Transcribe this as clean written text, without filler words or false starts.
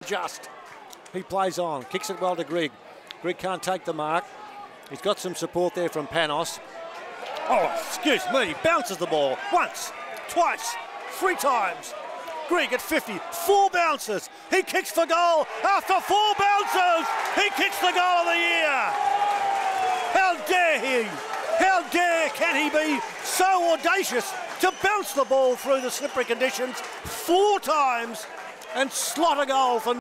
Just. He plays on, kicks it well to Grigg. Grigg can't take the mark. He's got some support there from Panos. Oh, excuse me, bounces the ball once, twice, 3 times. Grigg at 50, 4 bounces. He kicks for goal after 4 bounces. He kicks the goal of the year. How dare he? How can he be so audacious to bounce the ball through the slippery conditions 4 times and slot a goal for